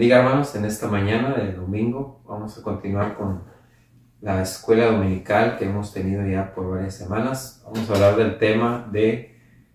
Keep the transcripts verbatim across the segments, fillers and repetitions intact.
bendiga, hermanos. En esta mañana de domingo vamos a continuar con la escuela dominical que hemos tenido ya por varias semanas. Vamos a hablar del tema de,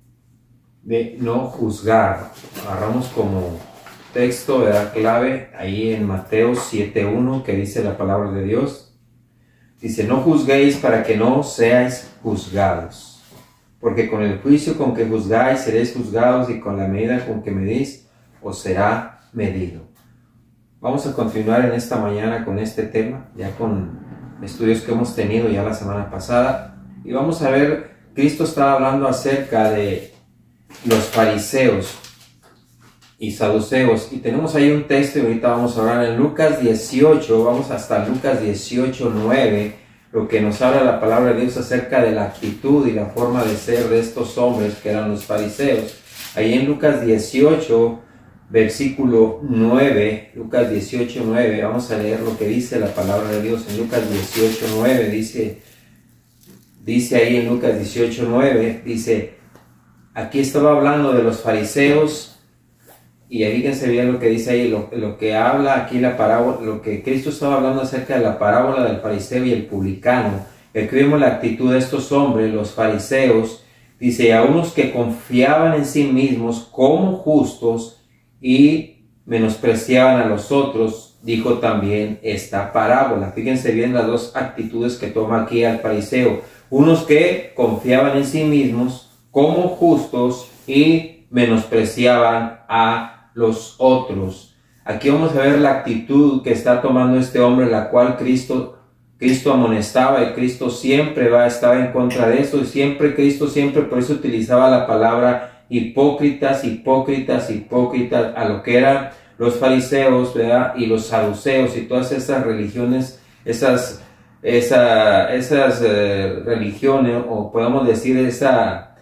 de no juzgar. Agarramos como texto, ¿verdad?, clave ahí en Mateo siete uno, que dice la palabra de Dios. Dice: no juzguéis para que no seáis juzgados, porque con el juicio con que juzgáis seréis juzgados, y con la medida con que medís os será medido. Vamos a continuar en esta mañana con este tema, ya con estudios que hemos tenido ya la semana pasada, y vamos a ver, Cristo estaba hablando acerca de los fariseos y saduceos, y tenemos ahí un texto, y ahorita vamos a hablar en Lucas dieciocho, vamos hasta Lucas dieciocho nueve, lo que nos habla la palabra de Dios acerca de la actitud y la forma de ser de estos hombres que eran los fariseos. Ahí en Lucas dieciocho, versículo nueve, Lucas dieciocho nueve, vamos a leer lo que dice la palabra de Dios en Lucas dieciocho nueve, dice, dice ahí en Lucas dieciocho nueve, dice, aquí estaba hablando de los fariseos. Y fíjense bien lo que dice ahí, lo, lo que habla aquí la parábola, lo que Cristo estaba hablando acerca de la parábola del fariseo y el publicano. Aquí vemos la actitud de estos hombres, los fariseos. Dice: a unos que confiaban en sí mismos como justos y menospreciaban a los otros, dijo también esta parábola. Fíjense bien las dos actitudes que toma aquí al fariseo. Unos que confiaban en sí mismos como justos y menospreciaban a los otros. Aquí vamos a ver la actitud que está tomando este hombre, la cual Cristo, Cristo amonestaba, y Cristo siempre va, estaba en contra de eso, y siempre Cristo siempre por eso utilizaba la palabra hipócritas, hipócritas, hipócritas, a lo que eran los fariseos, ¿verdad?, y los saduceos, y todas esas religiones, esas, esa, esas eh, religiones, o podemos decir esa,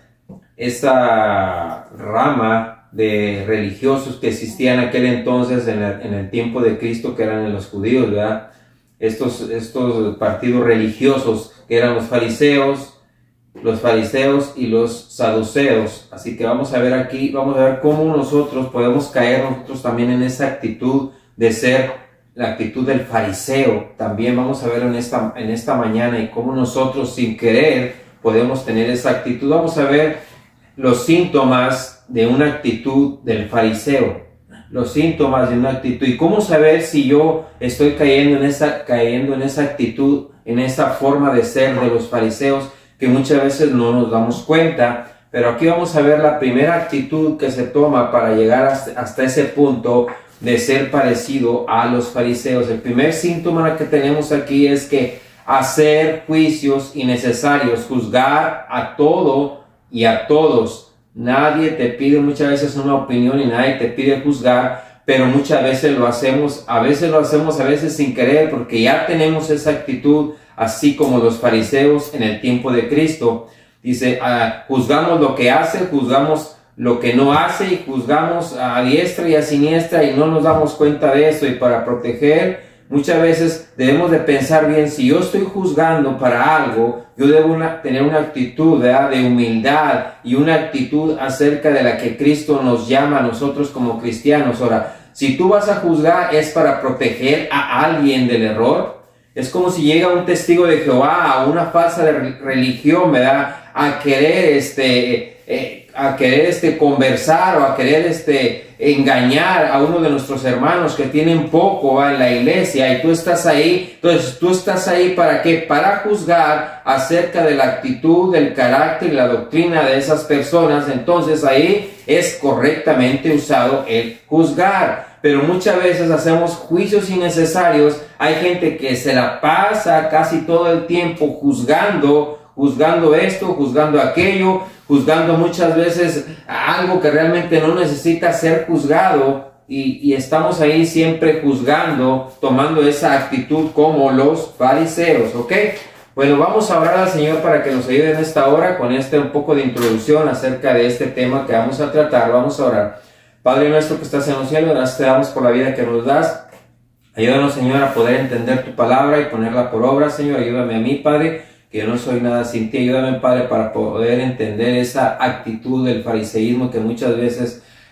esa rama de religiosos que existían en aquel entonces, en el, en el tiempo de Cristo, que eran los judíos, ¿verdad? Estos, estos partidos religiosos que eran los fariseos, los fariseos y los saduceos. Así que vamos a ver aquí, vamos a ver cómo nosotros podemos caer nosotros también en esa actitud de ser la actitud del fariseo. También vamos a ver en esta, en esta mañana, y cómo nosotros sin querer podemos tener esa actitud. Vamos a ver los síntomas de una actitud del fariseo, los síntomas de una actitud, y cómo saber si yo estoy cayendo en esa, cayendo en esa actitud, en esa forma de ser de los fariseos, que muchas veces no nos damos cuenta. Pero aquí vamos a ver la primera actitud que se toma para llegar hasta, hasta ese punto de ser parecido a los fariseos. El primer síntoma que tenemos aquí es que hacer juicios innecesarios, juzgar a todo y a todos. Nadie te pide muchas veces una opinión y nadie te pide juzgar, pero muchas veces lo hacemos, a veces lo hacemos, a veces sin querer, porque ya tenemos esa actitud, así como los fariseos en el tiempo de Cristo. Dice, uh, juzgamos lo que hace, juzgamos lo que no hace, y juzgamos a diestra y a siniestra, y no nos damos cuenta de eso. Y para proteger, muchas veces debemos de pensar bien, si yo estoy juzgando para algo, yo debo una, tener una actitud, ¿verdad?, de humildad, y una actitud acerca de la que Cristo nos llama a nosotros como cristianos. Ahora, si tú vas a juzgar es para proteger a alguien del error. Es como si llega un testigo de Jehová a una falsa religión, ¿verdad?, a querer este... Eh, a querer este conversar, o a querer este engañar a uno de nuestros hermanos que tienen poco, ¿va?, en la iglesia, y tú estás ahí. Entonces tú estás ahí ¿para qué? Para juzgar acerca de la actitud, del carácter y la doctrina de esas personas. Entonces ahí es correctamente usado el juzgar. Pero muchas veces hacemos juicios innecesarios. Hay gente que se la pasa casi todo el tiempo juzgando, juzgando esto, juzgando aquello, juzgando muchas veces algo que realmente no necesita ser juzgado, y, y estamos ahí siempre juzgando, tomando esa actitud como los fariseos, ¿ok? Bueno, vamos a orar al Señor para que nos ayude en esta hora con este un poco de introducción acerca de este tema que vamos a tratar. Vamos a orar. Padre nuestro que estás en los cielos, gracias te damos por la vida que nos das. Ayúdanos, Señor, a poder entender tu palabra y ponerla por obra, Señor. Ayúdame a mí, Padre, que yo no soy nada sin ti. Ayúdame, Padre, para poder entender esa actitud del fariseísmo que muchas veces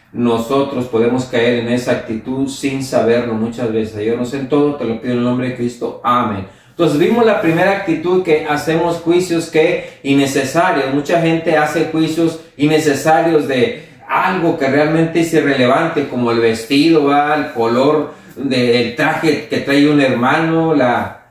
nosotros podemos caer en esa actitud sin saberlo muchas veces. Ayúdanos en todo, te lo pido en el nombre de Cristo. Amén. Entonces vimos la primera actitud, que hacemos juicios que innecesarios. Mucha gente hace juicios innecesarios de algo que realmente es irrelevante, como el vestido, ¿va? El color del traje que trae un hermano, la,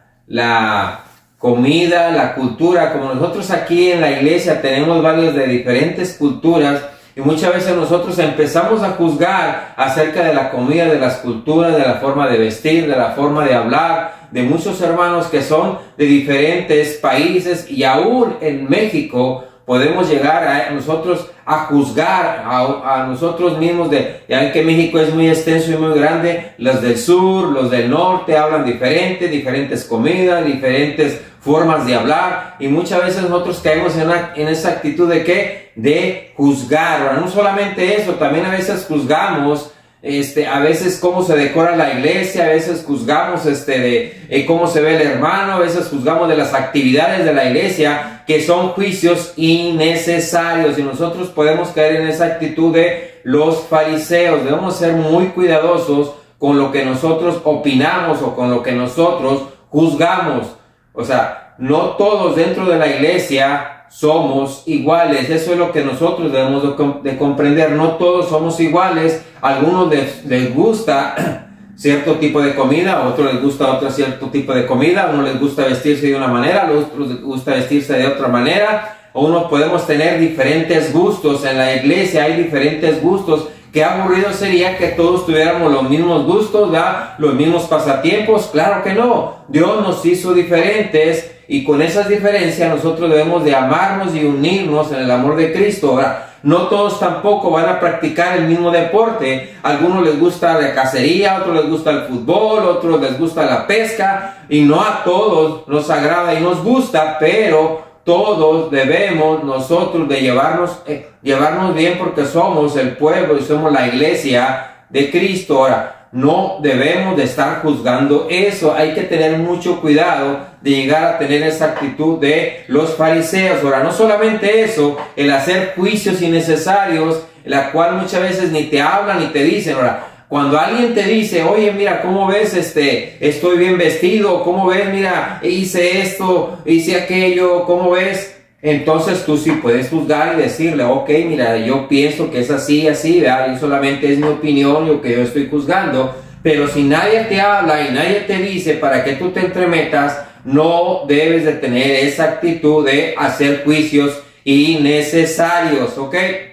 la comida, la cultura. Como nosotros aquí en la iglesia tenemos varios de diferentes culturas, y muchas veces nosotros empezamos a juzgar acerca de la comida, de las culturas, de la forma de vestir, de la forma de hablar, de muchos hermanos que son de diferentes países, y aún en México podemos llegar a nosotros a juzgar a, a nosotros mismos. De, ya ven que México es muy extenso y muy grande. Los del sur, los del norte hablan diferente, diferentes comidas, diferentes formas de hablar, y muchas veces nosotros caemos en, una, en esa actitud de ¿qué? De juzgar. Ahora, no solamente eso, también a veces juzgamos Este, a veces cómo se decora la iglesia, a veces juzgamos este, de eh, cómo se ve el hermano, a veces juzgamos de las actividades de la iglesia, que son juicios innecesarios, y nosotros podemos caer en esa actitud de los fariseos. Debemos ser muy cuidadosos con lo que nosotros opinamos o con lo que nosotros juzgamos. O sea, no todos dentro de la iglesia somos iguales. Eso es lo que nosotros debemos de, de comprender. No todos somos iguales. A algunos les, les gusta cierto tipo de comida, a otros les gusta otro cierto tipo de comida, a unos les gusta vestirse de una manera, a otros les gusta vestirse de otra manera. O unos podemos tener diferentes gustos. En la iglesia hay diferentes gustos. Qué aburrido sería que todos tuviéramos los mismos gustos, ¿verdad? Los mismos pasatiempos. Claro que no. Dios nos hizo diferentes, y con esas diferencias nosotros debemos de amarnos y unirnos en el amor de Cristo. Ahora, no todos tampoco van a practicar el mismo deporte. A algunos les gusta la cacería, a otros les gusta el fútbol, a otros les gusta la pesca, y no a todos nos agrada y nos gusta, pero todos debemos nosotros de llevarnos, eh, llevarnos bien, porque somos el pueblo y somos la iglesia de Cristo. Ahora, no debemos de estar juzgando eso. Hay que tener mucho cuidado de llegar a tener esa actitud de los fariseos. Ahora, no solamente eso, el hacer juicios innecesarios, la cual muchas veces ni te hablan ni te dicen. Ahora, cuando alguien te dice, oye, mira, ¿cómo ves? Este, estoy bien vestido. ¿Cómo ves? Mira, hice esto, hice aquello. ¿Cómo ves? Entonces tú sí puedes juzgar y decirle, ok, mira, yo pienso que es así, así, ¿verdad? Y solamente es mi opinión, lo que yo estoy juzgando. Pero si nadie te habla y nadie te dice para que tú te entremetas, no debes de tener esa actitud de hacer juicios innecesarios, ¿ok?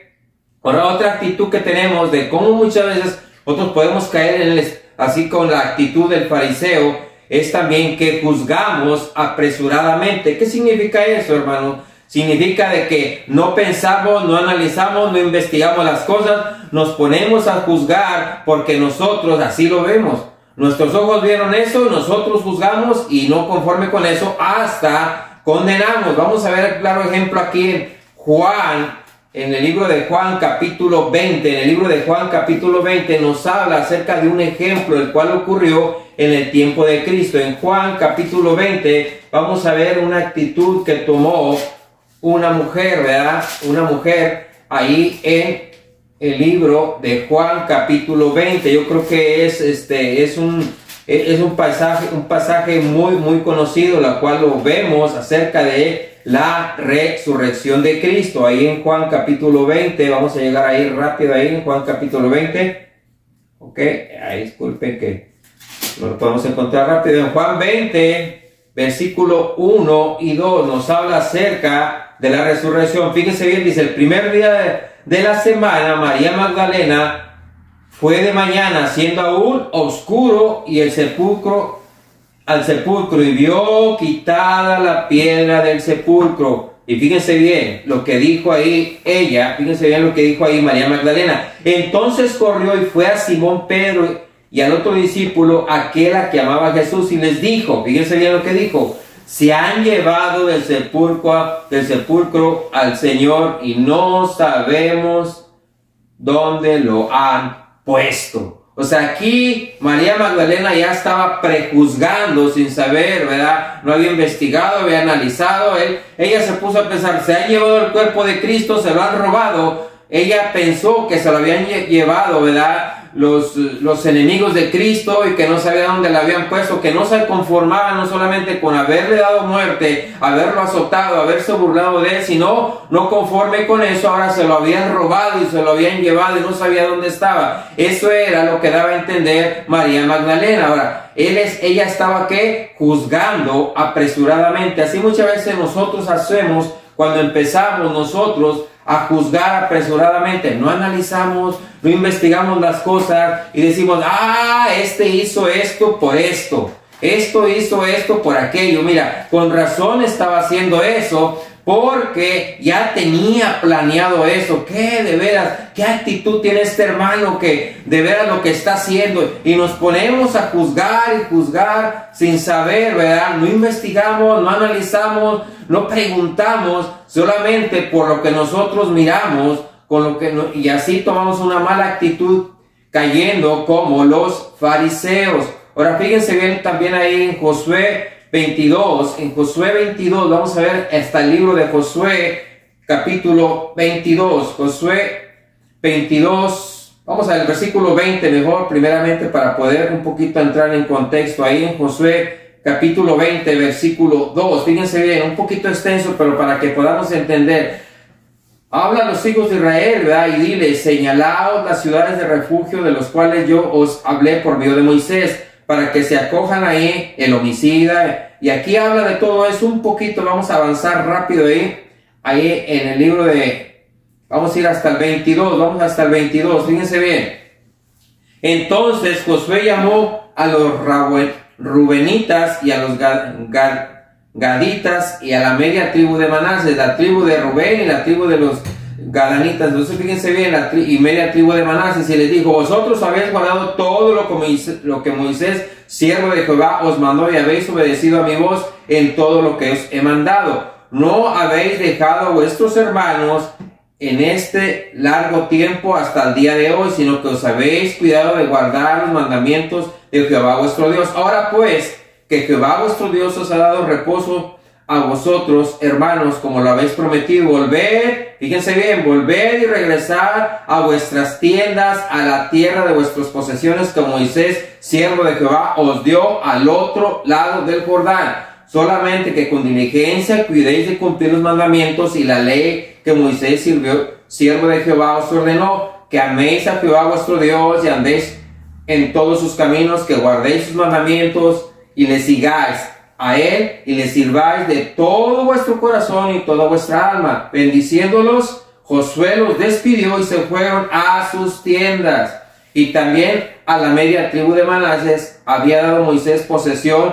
Ahora, otra actitud que tenemos de cómo muchas veces nosotros podemos caer en el, así con la actitud del fariseo, es también que juzgamos apresuradamente. ¿Qué significa eso, hermano? Significa de que no pensamos, no analizamos, no investigamos las cosas, nos ponemos a juzgar porque nosotros así lo vemos. Nuestros ojos vieron eso, nosotros juzgamos, y no conforme con eso, hasta condenamos. Vamos a ver el claro ejemplo aquí en Juan, en el libro de Juan capítulo veinte. En el libro de Juan capítulo veinte nos habla acerca de un ejemplo el cual ocurrió en el tiempo de Cristo. En Juan capítulo veinte vamos a ver una actitud que tomó una mujer, ¿verdad? Una mujer ahí en el libro de Juan capítulo veinte. Yo creo que es este es un es un pasaje un pasaje muy muy conocido, la cual lo vemos acerca de la resurrección de Cristo. Ahí en Juan capítulo veinte, vamos a llegar ahí rápido, ahí en Juan capítulo veinte. Ok, ahí disculpen que no lo podemos encontrar rápido. En Juan veinte, versículo uno y dos, nos habla acerca de la resurrección. Fíjense bien, dice: el primer día de, de la semana, María Magdalena fue de mañana, siendo aún oscuro, y el sepulcro, al sepulcro, y vio quitada la piedra del sepulcro. Y fíjense bien lo que dijo ahí ella, fíjense bien lo que dijo ahí María Magdalena. Entonces corrió y fue a Simón Pedro y al otro discípulo, aquel a que amaba a Jesús, y les dijo, fíjense bien lo que dijo: se han llevado del sepulcro, del sepulcro al Señor, y no sabemos dónde lo han puesto. O sea, aquí María Magdalena ya estaba prejuzgando sin saber, ¿verdad? No había investigado, había analizado. Él, ella se puso a pensar, se han llevado el cuerpo de Cristo, se lo han robado. ella pensó que se lo habían llevado, ¿verdad?, Los, los enemigos de Cristo, y que no sabía dónde la habían puesto, que no se conformaba no solamente con haberle dado muerte, haberlo azotado, haberse burlado de él, sino no conforme con eso, ahora se lo habían robado y se lo habían llevado y no sabía dónde estaba. Eso era lo que daba a entender María Magdalena. Ahora, él es, ella estaba ¿qué? Juzgando apresuradamente. Así muchas veces nosotros hacemos cuando empezamos nosotros a juzgar apresuradamente. No analizamos, no investigamos las cosas y decimos, ah, este hizo esto por esto, esto hizo esto por aquello. Mira, con razón estaba haciendo eso, porque ya tenía planeado eso. ¿Qué de veras? ¿Qué actitud tiene este hermano que de veras lo que está haciendo? Y nos ponemos a juzgar y juzgar sin saber, ¿verdad? No investigamos, no analizamos, no preguntamos, solamente por lo que nosotros miramos, con lo que no, y así tomamos una mala actitud, cayendo como los fariseos. Ahora fíjense bien también ahí en Josué veintidós, en Josué veintidós, vamos a ver hasta el libro de Josué, capítulo veintidós, Josué veintidós, vamos al versículo veinte mejor, primeramente, para poder un poquito entrar en contexto. Ahí en Josué, capítulo veinte, versículo dos, fíjense bien, un poquito extenso, pero para que podamos entender. Habla a los hijos de Israel, ¿verdad? Y dile, señalaos las ciudades de refugio de los cuales yo os hablé por medio de Moisés, para que se acojan ahí el homicida. Y aquí habla de todo eso un poquito. Vamos a avanzar rápido ahí, ahí en el libro de, vamos a ir hasta el veintidós, vamos hasta el veintidós, fíjense bien. Entonces Josué llamó a los rubenitas y a los gad, gad, gaditas y a la media tribu de Manasés, la tribu de Rubén y la tribu de los gadanitas. Entonces fíjense bien, la tri y media tribu de Manasés, y les dijo, vosotros habéis guardado todo lo que, Moisés, lo que Moisés, siervo de Jehová, os mandó, y habéis obedecido a mi voz en todo lo que os he mandado. No habéis dejado a vuestros hermanos en este largo tiempo hasta el día de hoy, sino que os habéis cuidado de guardar los mandamientos de Jehová vuestro Dios. Ahora pues, que Jehová vuestro Dios os ha dado reposo a vosotros, hermanos, como lo habéis prometido, volved, fíjense bien, volved y regresar a vuestras tiendas, a la tierra de vuestras posesiones, que Moisés, siervo de Jehová, os dio al otro lado del Jordán. Solamente que con diligencia cuidéis de cumplir los mandamientos y la ley que Moisés, sirvió, siervo de Jehová, os ordenó, que améis a Jehová vuestro Dios y andéis en todos sus caminos, que guardéis sus mandamientos y le sigáis a él y le sirváis de todo vuestro corazón y toda vuestra alma. Bendiciéndolos, Josué los despidió y se fueron a sus tiendas. Y también a la media tribu de Manasés había dado Moisés posesión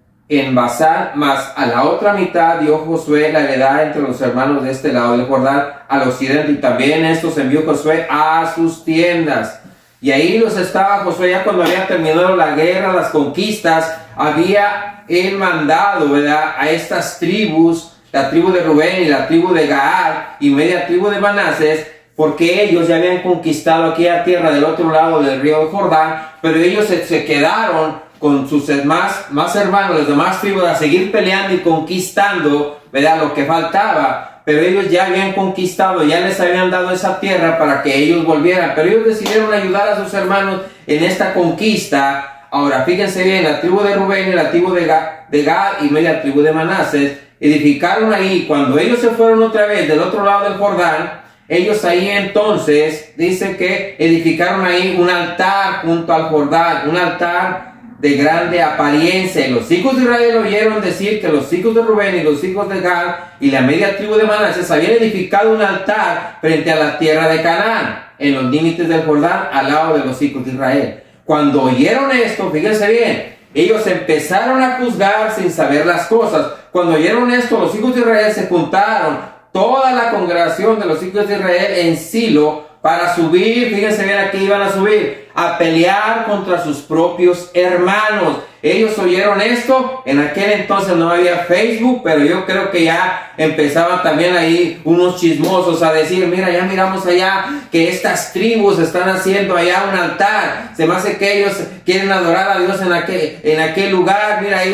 en Basán, mas a la otra mitad dio Josué la heredad entre los hermanos de este lado del Jordán al occidente, y también estos envió Josué a sus tiendas. Y ahí los estaba Josué, ya cuando había terminado la guerra, las conquistas, había él mandado, ¿verdad?, a estas tribus, la tribu de Rubén y la tribu de Gad y media tribu de Manasés, porque ellos ya habían conquistado aquella tierra del otro lado del río Jordán, pero ellos se, se quedaron con sus más, más hermanos, las demás tribus, a seguir peleando y conquistando, ¿verdad?, lo que faltaba. Pero ellos ya habían conquistado, ya les habían dado esa tierra para que ellos volvieran. Pero ellos decidieron ayudar a sus hermanos en esta conquista. Ahora, fíjense bien, la tribu de Rubén y la tribu de Gad, de Gad y media tribu de Manasés edificaron ahí. Cuando ellos se fueron otra vez del otro lado del Jordán, ellos ahí entonces, dicen que edificaron ahí un altar junto al Jordán, un altar de grande apariencia. Y los hijos de Israel oyeron decir que los hijos de Rubén y los hijos de Gad y la media tribu de Manasés habían edificado un altar frente a la tierra de Canaán, en los límites del Jordán, al lado de los hijos de Israel. Cuando oyeron esto, fíjense bien, ellos empezaron a juzgar sin saber las cosas. Cuando oyeron esto, los hijos de Israel se juntaron, toda la congregación de los hijos de Israel, en Silo, para subir, fíjense bien, aquí iban a subir, a pelear contra sus propios hermanos. Ellos oyeron esto, en aquel entonces no había Facebook, pero yo creo que ya empezaban también ahí unos chismosos a decir, mira, ya miramos allá que estas tribus están haciendo allá un altar, se me hace que ellos quieren adorar a Dios en aquel, en aquel lugar, mira, ellos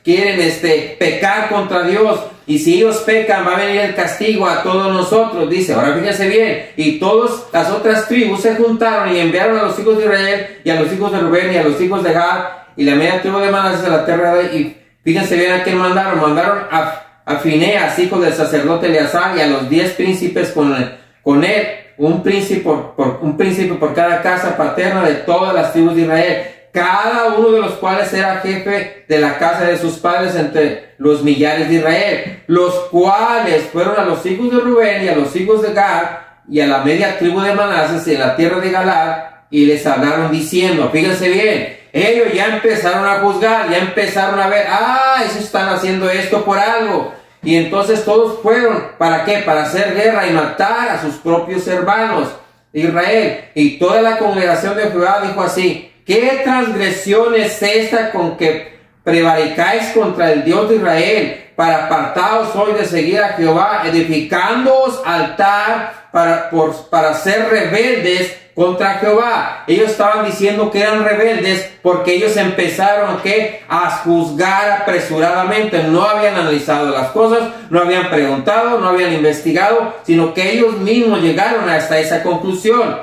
quieren este, pecar contra Dios. Y si ellos pecan, va a venir el castigo a todos nosotros, dice. Ahora fíjense bien, y todas las otras tribus se juntaron y enviaron a los hijos de Israel, y a los hijos de Rubén, y a los hijos de Gad, y la media tribu de Manasés de la tierra de... Y fíjense bien a quién mandaron. Mandaron a, a Fineas, hijo del sacerdote Eleazar, y a los diez príncipes con, con él, un príncipe por, por, un príncipe por cada casa paterna de todas las tribus de Israel, cada uno de los cuales era jefe de la casa de sus padres entre los millares de Israel, los cuales fueron a los hijos de Rubén y a los hijos de Gad y a la media tribu de Manasés en la tierra de Galaad, y les hablaron diciendo, fíjense bien, ellos ya empezaron a juzgar, ya empezaron a ver, ah, ellos están haciendo esto por algo. Y entonces todos fueron, ¿para qué? Para hacer guerra y matar a sus propios hermanos de Israel. Y toda la congregación de Jehová dijo así, ¿qué transgresión es esta con que prevaricáis contra el Dios de Israel, para apartaos hoy de seguir a Jehová, edificándoos altar para, por, para ser rebeldes contra Jehová? Ellos estaban diciendo que eran rebeldes porque ellos empezaron ¿qué? a juzgar apresuradamente. No habían analizado las cosas, no habían preguntado, no habían investigado, sino que ellos mismos llegaron hasta esa conclusión.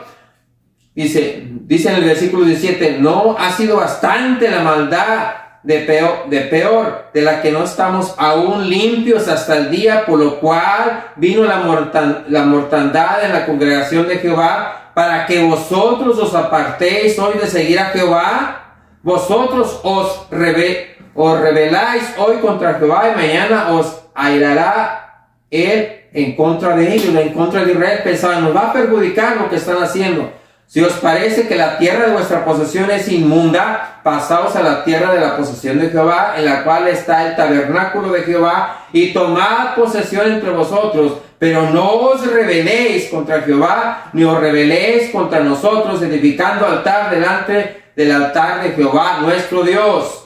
Dice, dice en el versículo diecisiete, no ha sido bastante la maldad de peor, de peor, de la que no estamos aún limpios hasta el día, por lo cual vino la, mortan, la mortandad en la congregación de Jehová, para que vosotros os apartéis hoy de seguir a Jehová. Vosotros os, rebe, os rebeláis hoy contra Jehová, y mañana os airará él en contra de ellos, en contra de Israel. Pensaban, nos va a perjudicar lo que están haciendo. Si os parece que la tierra de vuestra posesión es inmunda, pasaos a la tierra de la posesión de Jehová, en la cual está el tabernáculo de Jehová, y tomad posesión entre vosotros, pero no os rebeléis contra Jehová, ni os rebeléis contra nosotros, edificando altar delante del altar de Jehová nuestro Dios.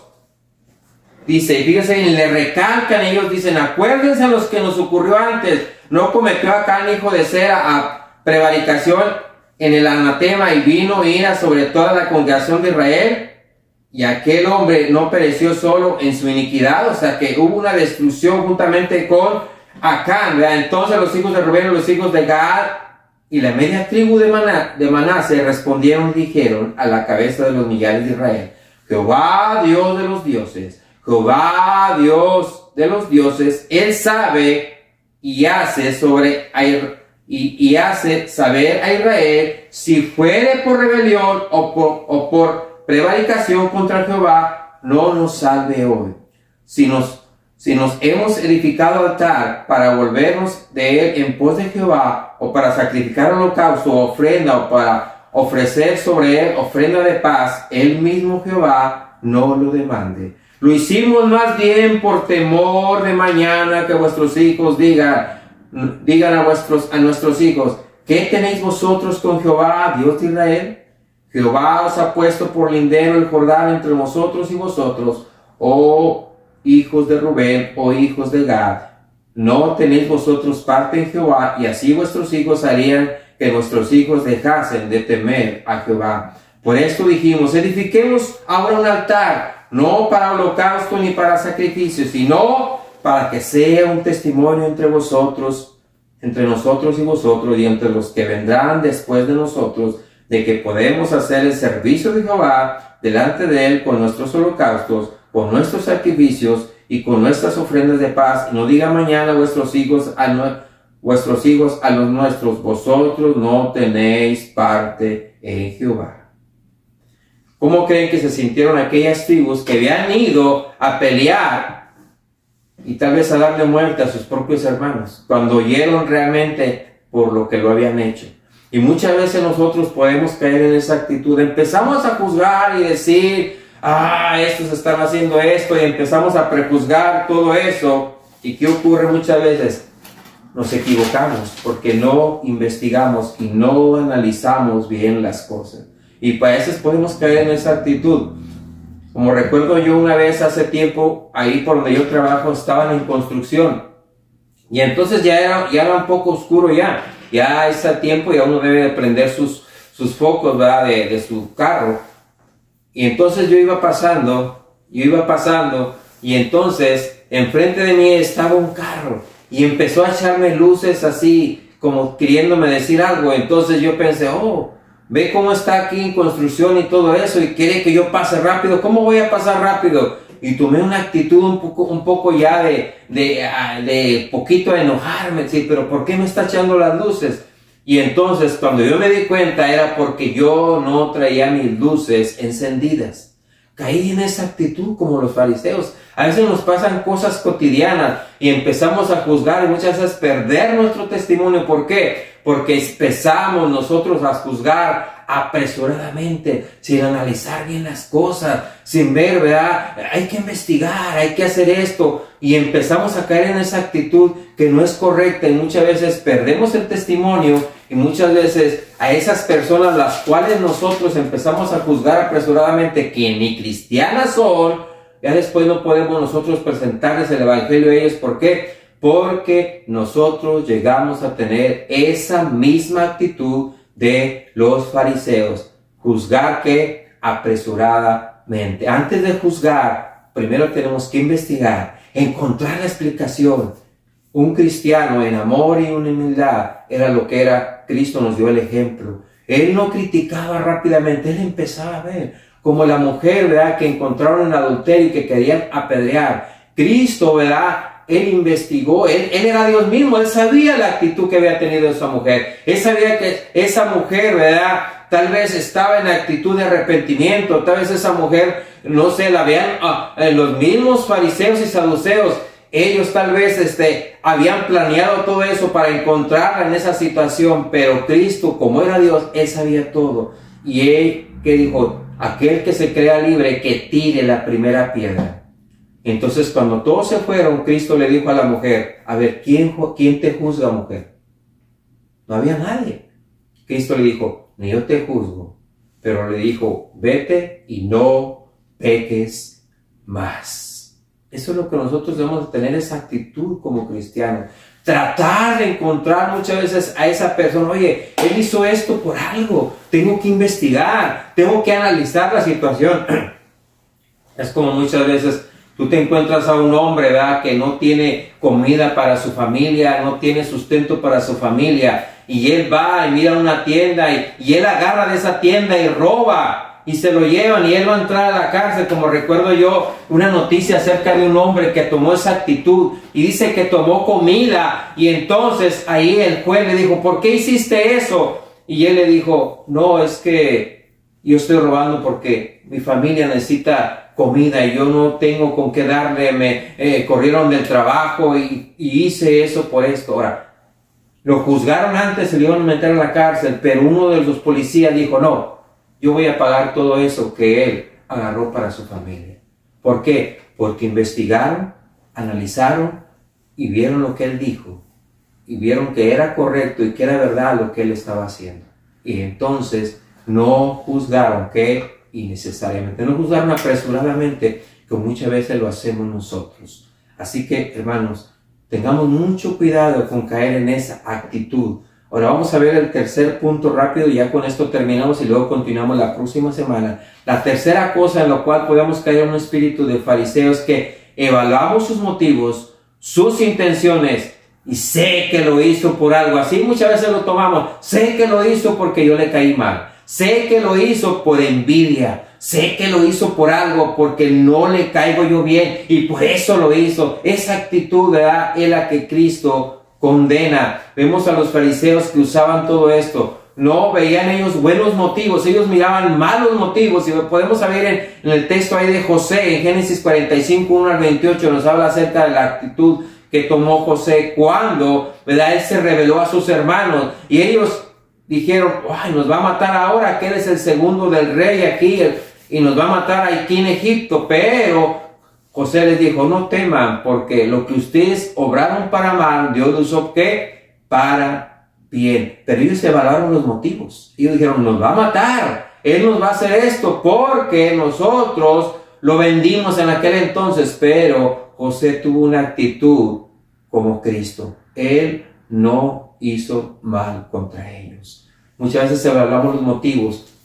Dice, fíjense, y le recalcan ellos, dicen, acuérdense a los que nos ocurrió antes, no cometió Acán hijo de Zera a prevaricación en el anatema, y vino ira sobre toda la congregación de Israel, y aquel hombre no pereció solo en su iniquidad, o sea que hubo una destrucción juntamente con Acán, ¿verdad? Entonces los hijos de Rubén y los hijos de Gad y la media tribu de, Maná, de Manasés respondieron y dijeron a la cabeza de los millares de Israel, Jehová Dios de los dioses, Jehová Dios de los dioses, él sabe y hace sobre Y, y hace saber a Israel si fuere por rebelión o por, o por prevaricación contra Jehová, no nos salve hoy. Si nos, si nos hemos edificado altar para volvernos de él en pos de Jehová, o para sacrificar holocausto o ofrenda, o para ofrecer sobre él ofrenda de paz, él mismo Jehová no lo demande. Lo hicimos más bien por temor de mañana que vuestros hijos digan, Digan a vuestros, a nuestros hijos, ¿qué tenéis vosotros con Jehová, Dios de Israel? Jehová os ha puesto por lindero el Jordán entre vosotros y vosotros, oh hijos de Rubén, oh hijos de Gad. No tenéis vosotros parte en Jehová, y así vuestros hijos harían que vuestros hijos dejasen de temer a Jehová. Por esto dijimos, edifiquemos ahora un altar, no para holocausto ni para sacrificios, sino para que sea un testimonio entre vosotros, entre nosotros y vosotros, y entre los que vendrán después de nosotros, de que podemos hacer el servicio de Jehová delante de él con nuestros holocaustos, con nuestros sacrificios y con nuestras ofrendas de paz. Y no diga mañana vuestros hijos a, no, vuestros hijos a los nuestros, vosotros no tenéis parte en Jehová. ¿Cómo creen que se sintieron aquellas tribus que habían ido a pelear y tal vez a darle muerte a sus propios hermanos, cuando oyeron realmente por lo que lo habían hecho? Y muchas veces nosotros podemos caer en esa actitud. Empezamos a juzgar y decir, ah, estos están haciendo esto, y empezamos a prejuzgar todo eso. ¿Y qué ocurre muchas veces? Nos equivocamos porque no investigamos y no analizamos bien las cosas. Y a veces podemos caer en esa actitud. Como recuerdo yo una vez hace tiempo, ahí por donde yo trabajo, estaban en construcción. Y entonces ya era, ya era un poco oscuro ya. Ya es a tiempo, ya uno debe de prender sus, sus focos, ¿verdad? De, de su carro. Y entonces yo iba pasando, yo iba pasando y entonces enfrente de mí estaba un carro y empezó a echarme luces así como queriéndome decir algo. Entonces yo pensé, oh, ve cómo está aquí en construcción y todo eso y quiere que yo pase rápido. ¿Cómo voy a pasar rápido? Y tomé una actitud un poco, un poco ya de, de, de poquito a enojarme, sí, pero ¿por qué me está echando las luces? Y entonces cuando yo me di cuenta era porque yo no traía mis luces encendidas. Caí en esa actitud como los fariseos. A veces nos pasan cosas cotidianas y empezamos a juzgar y muchas veces perder nuestro testimonio. ¿Por qué? Porque empezamos nosotros a juzgar apresuradamente, sin analizar bien las cosas, sin ver, ¿verdad? Hay que investigar, hay que hacer esto. Y empezamos a caer en esa actitud que no es correcta y muchas veces perdemos el testimonio y muchas veces a esas personas las cuales nosotros empezamos a juzgar apresuradamente que ni cristianas son, ya después no podemos nosotros presentarles el evangelio a ellos. ¿Por qué? Porque nosotros llegamos a tener esa misma actitud de los fariseos. Juzgar que apresuradamente. Antes de juzgar, primero tenemos que investigar, encontrar la explicación. Un cristiano en amor y en humildad era lo que era. Cristo nos dio el ejemplo. Él no criticaba rápidamente, él empezaba a ver. Como la mujer, ¿verdad?, que encontraron en adulterio y que querían apedrear. Cristo, ¿verdad?, él investigó, él, él era Dios mismo, él sabía la actitud que había tenido esa mujer. Él sabía que esa mujer, ¿verdad?, tal vez estaba en actitud de arrepentimiento, tal vez esa mujer, no sé, la veían ah, los mismos fariseos y saduceos. Ellos tal vez este, habían planeado todo eso para encontrarla en esa situación, pero Cristo, como era Dios, él sabía todo. Y él, que dijo, aquel que se crea libre, que tire la primera piedra. Entonces, cuando todos se fueron, Cristo le dijo a la mujer, a ver, ¿quién, quién te juzga, mujer? No había nadie. Cristo le dijo, ni yo te juzgo, pero le dijo, vete y no peques más. Eso es lo que nosotros debemos tener, esa actitud como cristianos. Tratar de encontrar muchas veces a esa persona, oye, él hizo esto por algo, tengo que investigar, tengo que analizar la situación. Es como muchas veces tú te encuentras a un hombre, ¿verdad?, que no tiene comida para su familia, no tiene sustento para su familia, y él va y mira una tienda y, y él agarra de esa tienda y roba y se lo llevan y él va a entrar a la cárcel. Como recuerdo yo una noticia acerca de un hombre que tomó esa actitud y dice que tomó comida y entonces ahí el juez le dijo, ¿por qué hiciste eso? Y él le dijo, no, es que yo estoy robando porque mi familia necesita comida y yo no tengo con qué darle, me eh, corrieron del trabajo y, y hice eso por esto. Ahora, lo juzgaron antes, se le iban a meter a la cárcel, pero uno de los policías dijo, no, yo voy a pagar todo eso que él agarró para su familia. ¿Por qué? Porque investigaron, analizaron y vieron lo que él dijo y vieron que era correcto y que era verdad lo que él estaba haciendo. Y entonces no juzgaron que innecesariamente, no juzgaron apresuradamente, que muchas veces lo hacemos nosotros. Así que, hermanos, tengamos mucho cuidado con caer en esa actitud. Ahora vamos a ver el tercer punto rápido, y ya con esto terminamos y luego continuamos la próxima semana. La tercera cosa en la cual podemos caer en un espíritu de fariseos, que evaluamos sus motivos, sus intenciones, y sé que lo hizo por algo. Así muchas veces lo tomamos. Sé que lo hizo porque yo le caí mal. Sé que lo hizo por envidia. Sé que lo hizo por algo, porque no le caigo yo bien y por eso lo hizo. Esa actitud, ¿verdad?, es la que Cristo condena. Vemos a los fariseos que usaban todo esto. No veían ellos buenos motivos, ellos miraban malos motivos. Y lo podemos saber en, en el texto ahí de José, en Génesis cuarenta y cinco, uno al veintiocho, nos habla acerca de la actitud que tomó José cuando, ¿verdad?, él se reveló a sus hermanos y ellos dijeron, ay, nos va a matar ahora que él es el segundo del rey aquí y nos va a matar aquí en Egipto. Pero José les dijo, no teman, porque lo que ustedes obraron para mal, Dios lo usó, ¿qué?, para bien. Pero ellos evaluaron los motivos. Ellos dijeron, nos va a matar, él nos va a hacer esto porque nosotros lo vendimos en aquel entonces. Pero José tuvo una actitud como Cristo. Él no hizo mal contra ellos. Muchas veces evaluamos los motivos,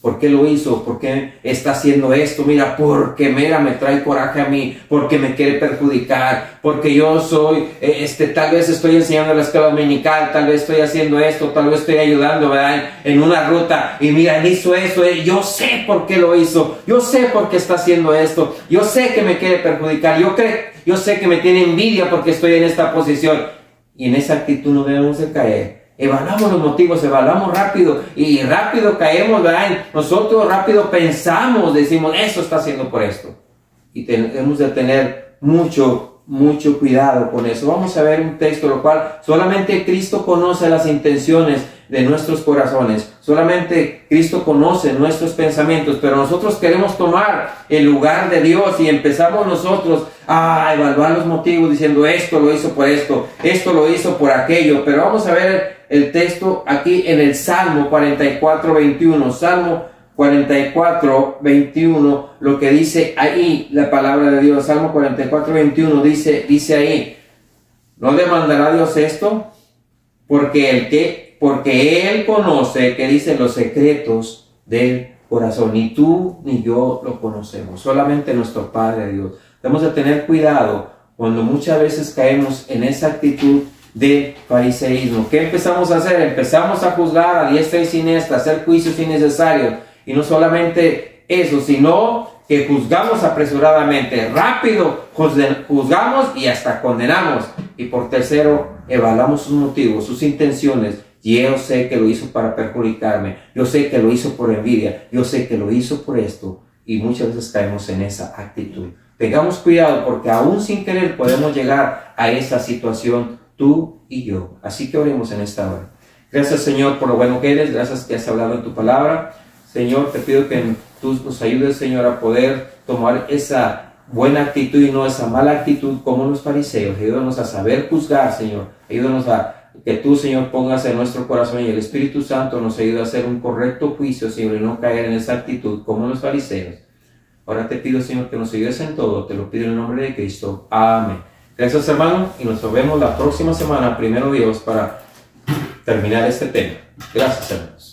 ¿Por qué lo hizo? ¿Por qué está haciendo esto? Mira, porque mira, me trae coraje a mí, porque me quiere perjudicar, porque yo soy, este, tal vez estoy enseñando la escuela dominical, tal vez estoy haciendo esto, tal vez estoy ayudando, ¿verdad? En una ruta, y mira, él hizo eso, eh, yo sé por qué lo hizo, yo sé por qué está haciendo esto, yo sé que me quiere perjudicar, yo, creo, yo sé que me tiene envidia porque estoy en esta posición, y en esa actitud no debemos de caer. Evaluamos los motivos, evaluamos rápido y rápido caemos, ¿verdad? Nosotros rápido pensamos, decimos, eso está haciendo por esto. Y tenemos de tener mucho, mucho cuidado con eso. Vamos a ver un texto, lo cual solamente Cristo conoce las intenciones de nuestros corazones. Solamente Cristo conoce nuestros pensamientos, pero nosotros queremos tomar el lugar de Dios y empezamos nosotros a evaluar los motivos diciendo esto lo hizo por esto, esto lo hizo por aquello. Pero vamos a ver el texto aquí en el Salmo cuarenta y cuatro, veintiuno. Salmo cuarenta y cuatro, veintiuno, lo que dice ahí la palabra de Dios. Salmo cuarenta y cuatro, veintiuno dice, dice ahí, ¿no demandará Dios esto? Porque el que, porque Él conoce, que dice, los secretos del corazón. Ni tú ni yo lo conocemos, solamente nuestro Padre Dios. Debemos de tener cuidado cuando muchas veces caemos en esa actitud de fariseísmo. ¿Qué empezamos a hacer? Empezamos a juzgar a diestra y siniestra, a hacer juicios innecesarios. Y no solamente eso, sino que juzgamos apresuradamente, rápido juzgamos y hasta condenamos. Y por tercero, evaluamos sus motivos, sus intenciones. Y yo sé que lo hizo para perjudicarme, yo sé que lo hizo por envidia, yo sé que lo hizo por esto. Y muchas veces caemos en esa actitud. Tengamos cuidado porque aún sin querer podemos llegar a esa situación, tú y yo. Así que oremos en esta hora. Gracias, Señor, por lo bueno que eres. Gracias que has hablado en tu palabra. Señor, te pido que tú nos ayudes, Señor, a poder tomar esa buena actitud y no esa mala actitud como los fariseos. Ayúdanos a saber juzgar, Señor. Ayúdanos a que tú, Señor, pongas en nuestro corazón y el Espíritu Santo nos ayude a hacer un correcto juicio, Señor, y no caer en esa actitud como los fariseos. Ahora te pido, Señor, que nos ayudes en todo. Te lo pido en el nombre de Cristo. Amén. Gracias, hermano, y nos vemos la próxima semana, primero Dios, para terminar este tema. Gracias, hermanos.